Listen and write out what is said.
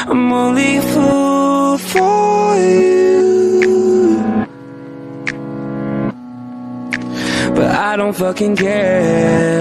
I'm only a fool for you, but I don't fucking care.